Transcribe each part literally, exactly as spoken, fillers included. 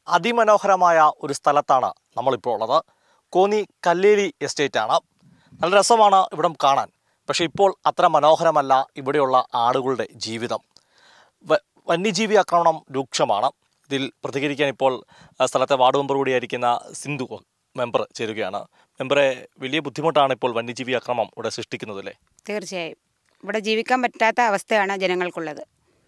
അതിമനോഹരമായ ഒരു സ്ഥലത്താണ് നമ്മളിപ്പോൾ ഉള്ളത്. കോന്നി കല്ലേലി എസ്റ്റേറ്റാണ്. നല്ല രസമാണ് ഇവിടം കാണാൻ. പക്ഷേ ഇപ്പോൾ അത്ര മനോഹരമല്ല ഇവിടെയുള്ള ആളുകളുടെ ജീവിതം. വന്യജീവി ആക്രമണം രൂക്ഷമാണ്. ഇതിൽ പ്രതികരിക്കാൻ ഇപ്പോൾ സ്ഥലത്തെ വാർഡ് മെമ്പർ കൂടിയായിരിക്കുന്ന സിന്ധു മെമ്പർ ചേരുകയാണ്. മെമ്പറെ, വലിയ ബുദ്ധിമുട്ടാണ് ഇപ്പോൾ വന്യജീവി ആക്രമണം ഇവിടെ സൃഷ്ടിക്കുന്നതല്ലേ? തീർച്ചയായും ഇവിടെ ജീവിക്കാൻ പറ്റാത്ത അവസ്ഥയാണ് ജനങ്ങൾക്കുള്ളത്.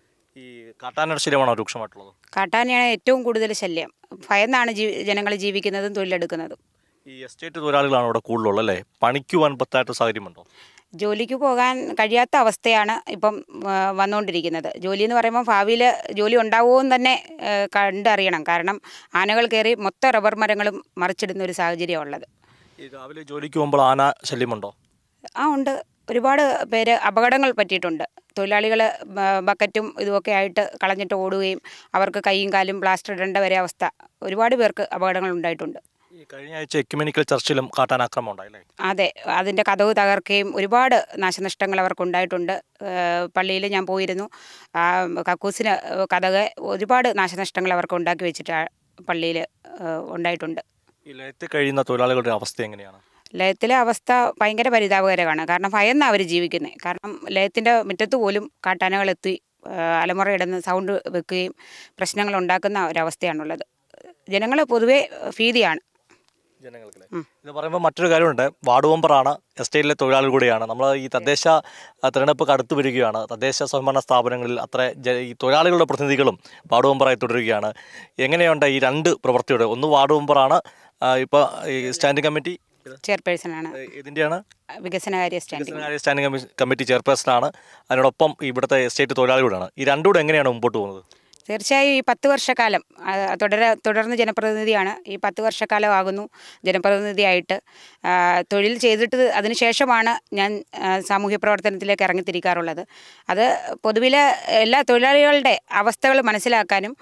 ഈ കാട്ടാനയുടെ ശല്യമാണോ രൂക്ഷമായിട്ടുള്ളത്? കാട്ടാനയാണ് ഏറ്റവും കൂടുതൽ ശല്യം. ഭയന്നാണ് ജീ ജനങ്ങൾ ജീവിക്കുന്നതും തൊഴിലെടുക്കുന്നതും. ഈ എസ്റ്റേറ്റ് തൊഴിലാളികളാണ് ഇവിടെ കൂടുതലുള്ളത് അല്ലേ? പണിക്ക് പോകാൻ പറ്റാത്ത സാഹചര്യമുണ്ടോ? ജോലിക്ക് പോകാൻ കഴിയാത്ത അവസ്ഥയാണ് ഇപ്പം വന്നുകൊണ്ടിരിക്കുന്നത്. ജോലി എന്ന് പറയുമ്പോൾ ഭാവിയിൽ ജോലി ഉണ്ടാവുമോ എന്ന് തന്നെ കണ്ടറിയണം. കാരണം ആനകൾ കയറി മൊത്തം റബ്ബർ മരങ്ങളും മറിച്ചിടുന്ന ഒരു സാഹചര്യമാണ് ഉള്ളത്. ഈ രാവിലെ ജോലിക്ക് പോകുമ്പോൾ ആന ശല്യമുണ്ടോ? ആ ഉണ്ട്. ഒരുപാട് പേര് അപകടങ്ങൾ പറ്റിയിട്ടുണ്ട്. തൊഴിലാളികൾ ബക്കറ്റും ഇതുമൊക്കെ ആയിട്ട് കളഞ്ഞിട്ട് ഓടുകയും അവർക്ക് കൈയും കാലും പ്ലാസ്റ്റർ ഇടേണ്ട വരെ അവസ്ഥ ഒരുപാട് പേർക്ക് അപകടങ്ങൾ ഉണ്ടായിട്ടുണ്ട്. ഈ കഴിഞ്ഞ ആഴ്ച എക്യുമെനിക്കൽ ചർച്ചിലും കാട്ടാനാക്രമണം ഉണ്ടായില്ലേ? അതെ, അതിൻ്റെ കതവ് തകർക്കുകയും ഒരുപാട് നാശനഷ്ടങ്ങൾ അവർക്കുണ്ടായിട്ടുണ്ട്. പള്ളിയിൽ ഞാൻ പോയിരുന്നു. കക്കൂസിന് കതക് ഒരുപാട് നാശനഷ്ടങ്ങൾ അവർക്ക് ഉണ്ടാക്കി വെച്ചിട്ട് പള്ളിയിൽ ഉണ്ടായിട്ടുണ്ട്. ഈ ലയത്തിൽ കഴിയുന്ന തൊഴിലാളികളുടെ അവസ്ഥ എങ്ങനെയാണ്? ലയത്തിലെ അവസ്ഥ ഭയങ്കര പരിതാപകരമാണ്. കാരണം ഭയന്നാണ് അവർ ജീവിക്കുന്നത്. കാരണം ലയത്തിൻ്റെ മുറ്റത്ത് പോലും കാട്ടാനകളെത്തി അലമുറയിടുന്ന സൗണ്ട് വെക്കുകയും പ്രശ്നങ്ങൾ ഉണ്ടാക്കുന്ന ഒരവസ്ഥയാണുള്ളത്. ജനങ്ങൾ പൊതുവെ ഭീതിയാണ് ജനങ്ങൾക്ക്. ഇത് പറയുമ്പോൾ മറ്റൊരു കാര്യമുണ്ട്. വാർഡ് മെമ്പറാണ്, എസ്റ്റേറ്റിലെ തൊഴിലാളികൾ കൂടിയാണ്. നമ്മൾ ഈ തദ്ദേശ തിരഞ്ഞെടുപ്പ് അടുത്ത് വരികയാണ്. തദ്ദേശ സ്വയംഭരണ സ്ഥാപനങ്ങളിൽ അത്ര ഈ തൊഴിലാളികളുടെ പ്രതിനിധികളും വാർഡ് മെമ്പറായി തുടരുകയാണ്. എങ്ങനെയുണ്ട് ഈ രണ്ട് പ്രവൃത്തിയുടെ? ഒന്ന് വാർഡ് മെമ്പറാണ്, ഇപ്പോൾ ഈ സ്റ്റാൻഡിംഗ് കമ്മിറ്റി ചെയർപേഴ്സണാണ്. ഇതിൻ്റെയാണ് വികസനകാര്യ സ്റ്റാൻഡിംഗ് സ്റ്റാൻഡിംഗ് കമ്മിറ്റി ചെയർപേഴ്സണാണ്. അതിനോടൊപ്പം ഇവിടുത്തെ എസ്റ്റേറ്റ് തൊഴിലാളികളാണ്. ഈ രണ്ടുകൂടെ എങ്ങനെയാണ് മുമ്പോട്ട് പോകുന്നത്? തീർച്ചയായും ഈ പത്ത് വർഷക്കാലം തുടര തുടർന്ന് ജനപ്രതിനിധിയാണ്. ഈ പത്ത് വർഷക്കാലം ആകുന്നു ജനപ്രതിനിധിയായിട്ട്. തൊഴിൽ ചെയ്തിട്ട് അതിന് ശേഷമാണ് ഞാൻ സാമൂഹ്യ പ്രവർത്തനത്തിലേക്ക് ഇറങ്ങിത്തിരിക്കാറുള്ളത്. അത് പൊതുവിലെ എല്ലാ തൊഴിലാളികളുടെ അവസ്ഥകൾ മനസ്സിലാക്കാനും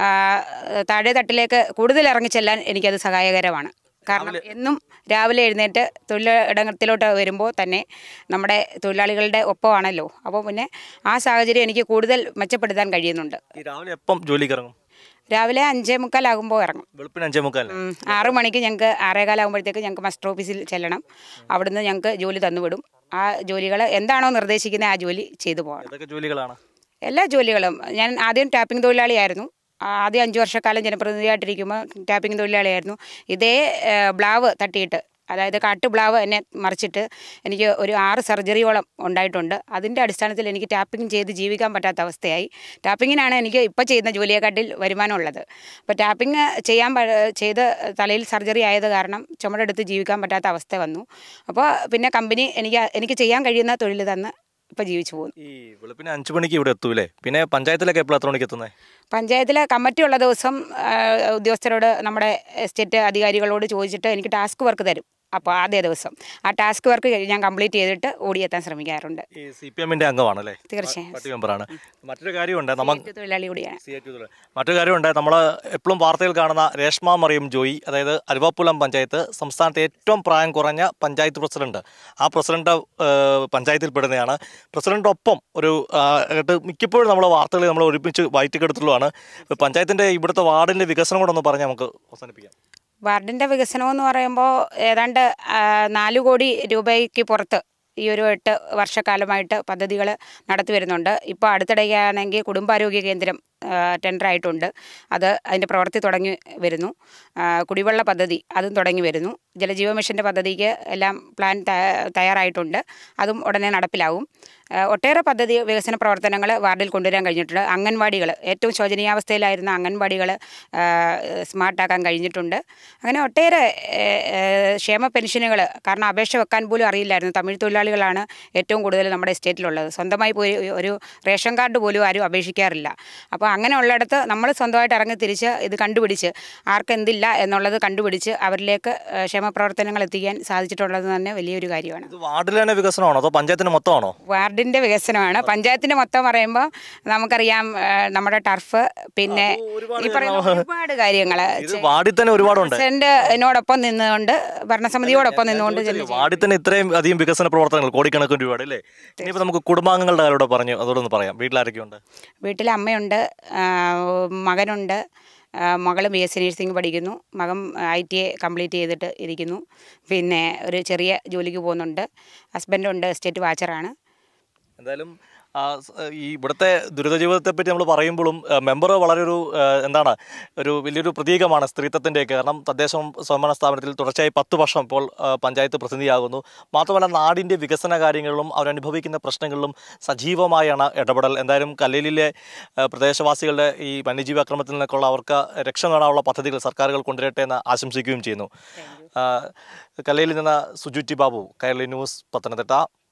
താഴെ തട്ടിലേക്ക് കൂടുതൽ ഇറങ്ങിച്ചെല്ലാൻ എനിക്കത് സഹായകരമാണ്. കാരണം എന്നും രാവിലെ എഴുന്നേറ്റ് തൊഴിലിടത്തിലോട്ട് വരുമ്പോൾ തന്നെ നമ്മുടെ തൊഴിലാളികളുടെ ഒപ്പമാണല്ലോ. അപ്പോൾ പിന്നെ ആ സാഹചര്യം എനിക്ക് കൂടുതൽ മെച്ചപ്പെടുത്താൻ കഴിയുന്നുണ്ട്. രാവിലെ എപ്പം ജോലിക്ക് ഇറങ്ങും? രാവിലെ അഞ്ചേ മുക്കാലാകുമ്പോൾ ഇറങ്ങും. വെളുപ്പിന് അഞ്ചേ മുക്കാൽ ആറു മണിക്ക് ഞങ്ങൾക്ക് ആറേകാലാകുമ്പോഴത്തേക്ക് ഞങ്ങൾക്ക് മസ്റ്റർ ഓഫീസിൽ ചെല്ലണം. അവിടുന്ന് ഞങ്ങൾക്ക് ജോലി തന്നുവിടും. ആ ജോലികൾ എന്താണോ നിർദ്ദേശിക്കുന്നത് ആ ജോലി ചെയ്തു പോകണം. ജോലികളാണ് എല്ലാ ജോലികളും. ഞാൻ ആദ്യം ടാപ്പിംഗ് തൊഴിലാളിയായിരുന്നു. ആദ്യം അഞ്ച് വർഷക്കാലം ജനപ്രതിനിധിയായിട്ടിരിക്കുമ്പോൾ ടാപ്പിംഗ് തൊഴിലാളിയായിരുന്നു. ഇതേ ബ്ലാവ് തട്ടിയിട്ട്, അതായത് കാട്ടു ബ്ലാവ് എന്നെ മറിച്ചിട്ട് എനിക്ക് ഒരു ആറ് സർജറിയോളം ഉണ്ടായിട്ടുണ്ട്. അതിൻ്റെ അടിസ്ഥാനത്തിൽ എനിക്ക് ടാപ്പിംഗ് ചെയ്ത് ജീവിക്കാൻ പറ്റാത്ത അവസ്ഥയായി. ടാപ്പിങ്ങിനാണ് എനിക്ക് ഇപ്പോൾ ചെയ്യുന്ന ജോലിയെക്കാട്ടിൽ വരുമാനമുള്ളത്. അപ്പോൾ ടാപ്പിംഗ് ചെയ്യാൻ ചെയ്ത് തലയിൽ സർജറി ആയത് കാരണം ചുമടെടുത്ത് ജീവിക്കാൻ പറ്റാത്ത അവസ്ഥ വന്നു. അപ്പോൾ പിന്നെ കമ്പനി എനിക്ക് എനിക്ക് ചെയ്യാൻ കഴിയുന്ന തൊഴിൽ തന്ന് ഇപ്പം ജീവിച്ചു പോകുന്നു. ഈ വെളുപ്പിന് അഞ്ച് മണിക്ക് ഇവിടെ എത്തൂലേ? പിന്നെ പഞ്ചായത്തിലൊക്കെ എപ്പോൾ എത്ര മണിക്ക് എത്തുന്നത്? പഞ്ചായത്തിലെ കമ്മിറ്റി ഉള്ള ദിവസം ഉദ്യോഗസ്ഥരോട്, നമ്മുടെ എസ്റ്റേറ്റ് അധികാരികളോട് ചോദിച്ചിട്ട് എനിക്ക് ടാസ്ക് വർക്ക് തരും. അപ്പോൾ ആദ്യ ദിവസം ആ ടാസ്ക് വർക്ക് ഞാൻ കംപ്ലീറ്റ് ചെയ്തിട്ട് ഓടിയെത്താൻ ശ്രമിക്കാറുണ്ട്. ഈ സി പി എമ്മിൻ്റെ അംഗമാണല്ലേ? തീർച്ചയായും മെമ്പറാണ്. മറ്റൊരു കാര്യമുണ്ട്, നമുക്ക് തൊഴിലാളി കൂടിയാണ്. മറ്റൊരു കാര്യമുണ്ട്, നമ്മൾ എപ്പോഴും വാർത്തയിൽ കാണുന്ന രേഷ്മ മറിയം ജോയി, അതായത് അരുവാപ്പുലം പഞ്ചായത്ത് സംസ്ഥാനത്തെ ഏറ്റവും പ്രായം കുറഞ്ഞ പഞ്ചായത്ത് പ്രസിഡന്റ്. ആ പ്രസിഡന്റ് പഞ്ചായത്തിൽ പെടുന്നതാണ്. പ്രസിഡന്റൊപ്പം ഒരു മിക്കപ്പോഴും നമ്മൾ വാർത്തകളിൽ നമ്മൾ ഒരുമിച്ച് വായിറ്റിക്കെടുത്തുള്ളതാണ്. പഞ്ചായത്തിൻ്റെ ഇവിടുത്തെ വാർഡിൻ്റെ വികസനം കൂടെ ഒന്ന് പറഞ്ഞ് നമുക്ക് അവസാനിപ്പിക്കാം. വാർഡിൻ്റെ വികസനമെന്ന് പറയുമ്പോൾ ഏതാണ്ട് നാല് കോടി രൂപയ്ക്ക് പുറത്ത് ഈ ഒരു എട്ട് വർഷക്കാലമായിട്ട് പദ്ധതികൾ നടത്തി വരുന്നുണ്ട്. ഇപ്പോൾ അടുത്തിടെയാണെങ്കിൽ കുടുംബാരോഗ്യ കേന്ദ്രം ടെൻഡറായിട്ടുണ്ട്. അത് അതിൻ്റെ പ്രവൃത്തി തുടങ്ങി വരുന്നു. കുടിവെള്ള പദ്ധതി അതും തുടങ്ങി വരുന്നു. ജലജീവ മിഷൻ്റെ പദ്ധതിക്ക് എല്ലാം പ്ലാൻ തയ്യാറായിട്ടുണ്ട്. അതും ഉടനെ നടപ്പിലാവും. ഒട്ടേറെ പദ്ധതി വികസന പ്രവർത്തനങ്ങൾ വാർഡിൽ കൊണ്ടുവരാൻ കഴിഞ്ഞിട്ടുണ്ട്. അംഗൻവാടികൾ, ഏറ്റവും ശോചനീയാവസ്ഥയിലായിരുന്ന അംഗൻവാടികൾ സ്മാർട്ടാക്കാൻ കഴിഞ്ഞിട്ടുണ്ട്. അങ്ങനെ ഒട്ടേറെ ക്ഷേമ പെൻഷനുകൾ, കാരണം അപേക്ഷ വെക്കാൻ പോലും അറിയില്ലായിരുന്നു. തമിഴ് തൊഴിലാളികളാണ് ഏറ്റവും കൂടുതൽ നമ്മുടെ എസ്റ്റേറ്റിലുള്ളത്. സ്വന്തമായി പോയി ഒരു റേഷൻ കാർഡ് പോലും ആരും അപേക്ഷിക്കാറില്ല. അപ്പോൾ അങ്ങനെ ഉള്ളിടത്ത് നമ്മൾ സ്വന്തമായിട്ട് ഇറങ്ങി തിരിച്ച് ഇത് കണ്ടുപിടിച്ച് ആർക്കെന്തില്ല എന്നുള്ളത് കണ്ടുപിടിച്ച് അവരിലേക്ക് ക്ഷേമ പ്രവർത്തനങ്ങൾ എത്തിക്കാൻ സാധിച്ചിട്ടുള്ളത് തന്നെ വലിയൊരു കാര്യമാണ്. വാർഡിലെ വികസനമാണോ അതോ പഞ്ചായത്തിന് മൊത്തമാണോ? വാർഡിൻ്റെ വികസനമാണ്. പഞ്ചായത്തിൻ്റെ മൊത്തം പറയുമ്പോൾ നമുക്കറിയാം, നമ്മുടെ ടർഫ്, പിന്നെ ഈ പറയുന്ന ഒരുപാട് കാര്യങ്ങൾ പ്രസിഡന്റിനോടൊപ്പം നിന്നുകൊണ്ട്, ഭരണസമിതിയോടൊപ്പം നിന്നുകൊണ്ട് വാർഡിൽ തന്നെ ഇത്രയും അധികം വികസന പ്രവർത്തനങ്ങൾ, കോടിക്കണക്കിന് രൂപയുടെ അല്ലേ? ഇനിയിപ്പോൾ നമുക്ക് കുടുംബാംഗങ്ങളുടെ കാര്യത്തോട് പറഞ്ഞു അതോടൊന്ന് പറയാം. വീട്ടിലാരൊക്കെയുണ്ട്? വീട്ടിൽ അമ്മയുണ്ട്, മകനുണ്ട്, മകൾ ബി എസ് സി നഴ്സിംഗ് പഠിക്കുന്നു, മകൻ ഐ ടി എ കംപ്ലീറ്റ് ചെയ്തിട്ട് ഇരിക്കുന്നു. പിന്നെ ഒരു ചെറിയ ജോലിക്ക് പോകുന്നുണ്ട്. ഹസ്ബൻഡുണ്ട്, എസ്റ്റേറ്റ് വാച്ചറാണ്. എന്തായാലും ആ, സ്- ഈ ഇവിടുത്തെ ദുരിത ജീവിതത്തെപ്പറ്റി നമ്മൾ പറയുമ്പോഴും മെമ്പർ വളരെ ഒരു ആ, എന്താണ് ഒരു വലിയൊരു പ്രതീകമാണ് സ്ത്രീത്വത്തിൻ്റെയൊക്കെ. കാരണം തദ്ദേശ സ്വയംഭരണ സ്ഥാപനത്തിൽ തുടർച്ചയായി പത്ത് വർഷം ഇപ്പോൾ ആ, പഞ്ചായത്ത് പ്രതിനിധിയാകുന്നു. മാത്രമല്ല നാടിൻ്റെ വികസന കാര്യങ്ങളിലും അവരനുഭവിക്കുന്ന പ്രശ്നങ്ങളിലും സജീവമായാണ് ഇടപെടൽ. എന്തായാലും കല്ലേലിലെ ആ, പ്രദേശവാസികളുടെ ഈ വന്യജീവി ആക്രമണത്തിൽ നിന്നൊക്കെയുള്ള അവർക്ക് രക്ഷ നേടാനുള്ള പദ്ധതികൾ സർക്കാരുകൾ കൊണ്ടുവരട്ടെ എന്ന് ആശംസിക്കുകയും ചെയ്യുന്നു. ആ, കല്ലേലിൽ നിന്ന് സുജു ടി ബാബു, കൈരളി ന്യൂസ്, പത്തനംതിട്ട.